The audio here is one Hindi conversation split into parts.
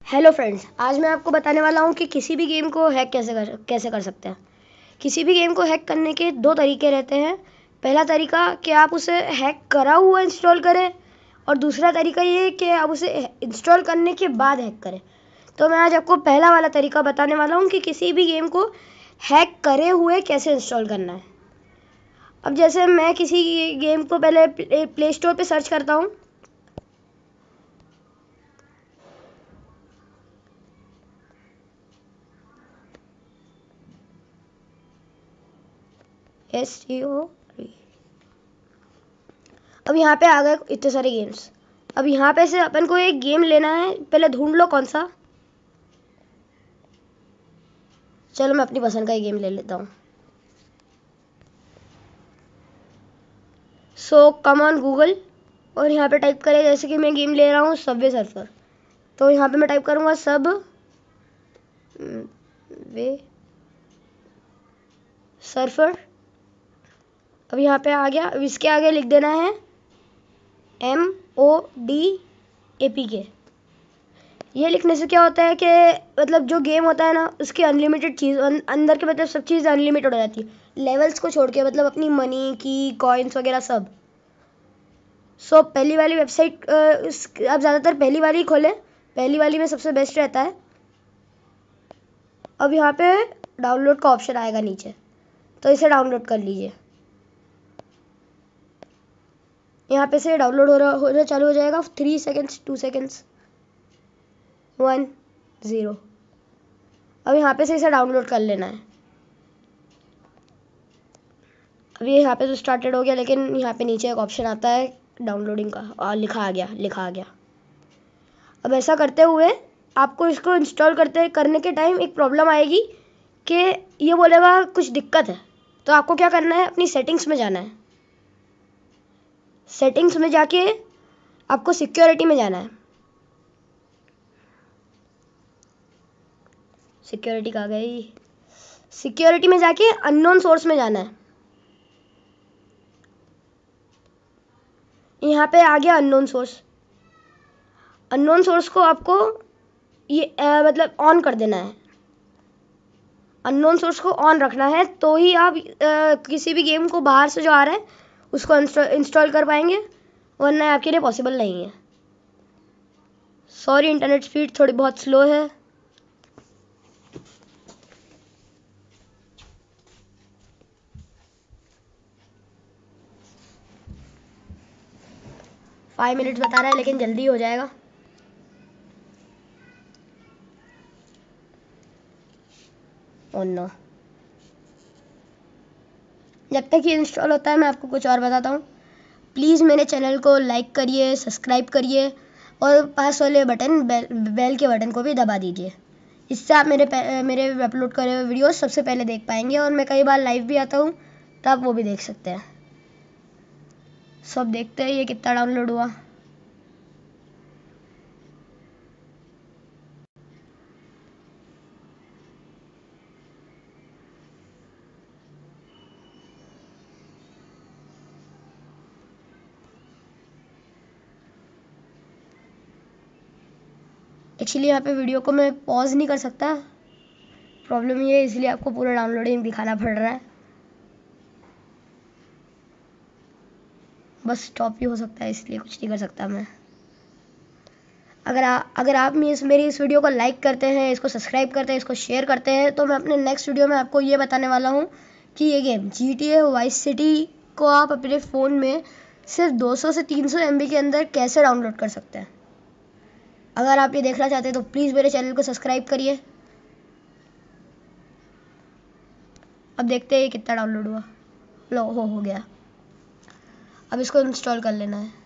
हेलो फ्रेंड्स, आज मैं आपको बताने वाला हूँ कि किसी भी गेम को हैक कैसे कर सकते हैं। किसी भी गेम को हैक करने के दो तरीके रहते हैं। पहला तरीका कि आप उसे हैक करा हुआ इंस्टॉल करें, और दूसरा तरीका ये है कि आप उसे इंस्टॉल करने के बाद हैक करें। तो मैं आज आपको पहला वाला तरीका बताने वाला हूँ कि किसी भी गेम को हैक करे हुए कैसे इंस्टॉल करना है। अब जैसे मैं किसी गेम को पहले प्ले स्टोर पर सर्च करता हूँ। STO। अब यहाँ पे आ गए इतने सारे गेम्स। अब यहाँ पे से अपन को एक गेम लेना है, पहले ढूंढ लो कौन सा। चलो मैं अपनी पसंद का ही गेम ले लेता हूँ। सो कम ऑन गूगल, और यहाँ पे टाइप करें, जैसे कि मैं गेम ले रहा हूँ सबवे सर्फर। तो यहाँ पे मैं टाइप करूँगा सब वे सर्फर। अब यहाँ पे आ गया। अब इसके आगे लिख देना है MODAPK। ये लिखने से क्या होता है कि मतलब जो गेम होता है ना, उसकी अनलिमिटेड चीज़ अंदर के, मतलब सब चीज़ अनलिमिटेड हो जाती है, लेवल्स को छोड़ के, मतलब अपनी मनी की कॉइन्स वगैरह सब। सो पहली वाली वेबसाइट आप ज़्यादातर पहली वाली खोलें, पहली वाली में सबसे बेस्ट रहता है। अब यहाँ पे डाउनलोड का ऑप्शन आएगा नीचे, तो इसे डाउनलोड कर लीजिए। यहाँ पे से डाउनलोड हो रहा चालू हो जाएगा। 3 सेकेंड्स, 2 सेकेंड्स, 1 0। अब यहाँ पे से इसे डाउनलोड कर लेना है। अब ये यहाँ पे तो स्टार्टेड हो गया, लेकिन यहाँ पे नीचे एक ऑप्शन आता है डाउनलोडिंग का, और लिखा आ गया। अब ऐसा करते हुए आपको इसको इंस्टॉल करने के टाइम एक प्रॉब्लम आएगी कि ये बोलेगा कुछ दिक्कत है। तो आपको क्या करना है, अपनी सेटिंग्स में जाना है। सेटिंग्स में जाके आपको सिक्योरिटी में जाना है। सिक्योरिटी कहाँ गई? सिक्योरिटी में जाके अननोन सोर्स में जाना है। यहाँ पे आ गया अननोन सोर्स। अननोन सोर्स को आपको ये मतलब ऑन कर देना है। अननोन सोर्स को ऑन रखना है, तो ही आप किसी भी गेम को बाहर से जो आ रहा है उसको इंस्टॉल कर पाएंगे, वरना आपके लिए पॉसिबल नहीं है। सॉरी, इंटरनेट स्पीड थोड़ी बहुत स्लो है। फाइव मिनट्स बता रहा है, लेकिन जल्दी हो जाएगा। Oh no. जब तक ये इंस्टॉल होता है, मैं आपको कुछ और बताता हूँ। प्लीज़ मेरे चैनल को लाइक करिए, सब्सक्राइब करिए, और पास वाले बटन बेल के बटन को भी दबा दीजिए। इससे आप मेरे अपलोड करे हुए वीडियोस सबसे पहले देख पाएंगे, और मैं कई बार लाइव भी आता हूँ, तो आप वो भी देख सकते हैं। सब देखते हैं ये कितना डाउनलोड हुआ। एक्चुअली यहाँ पे वीडियो को मैं पॉज नहीं कर सकता, प्रॉब्लम ये है, इसलिए आपको पूरा डाउनलोडिंग दिखाना पड़ रहा है। बस स्टॉप ही हो सकता है, इसलिए कुछ नहीं कर सकता मैं। अगर आप मेरी इस वीडियो को लाइक करते हैं, इसको सब्सक्राइब करते हैं, इसको शेयर करते हैं, तो मैं अपने नेक्स्ट वीडियो में आपको ये बताने वाला हूँ कि ये गेम GTA वाइस सिटी को आप अपने फ़ोन में सिर्फ 200 से 300 MB के अंदर कैसे डाउनलोड कर सकते हैं। अगर आप ये देखना चाहते हैं तो प्लीज़ मेरे चैनल को सब्सक्राइब करिए। अब देखते हैं कितना डाउनलोड हुआ। लो हो गया। अब इसको इंस्टॉल कर लेना है।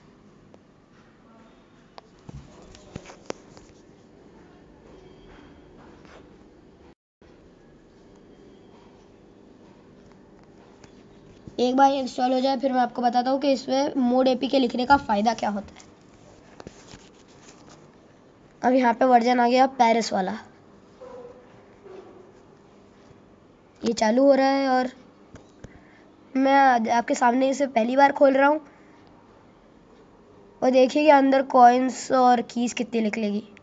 एक बार इंस्टॉल हो जाए, फिर मैं आपको बताता हूँ कि इसमें मोड APK लिखने का फ़ायदा क्या होता है। अब यहाँ पे वर्जन आ गया पेरिस वाला, ये चालू हो रहा है, और मैं आपके सामने इसे पहली बार खोल रहा हूँ। और देखिए कि अंदर कॉइन्स और कीज़ कितनी निकलेगी।